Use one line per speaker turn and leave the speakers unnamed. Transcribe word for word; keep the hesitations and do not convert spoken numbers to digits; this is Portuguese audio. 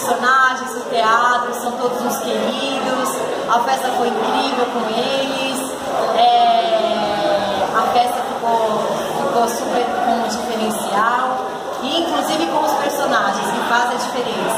personagens, o teatro, são todos uns queridos, a festa foi incrível com eles, é, a festa ficou, ficou super com um diferencial, e inclusive com os personagens, que fazem a diferença.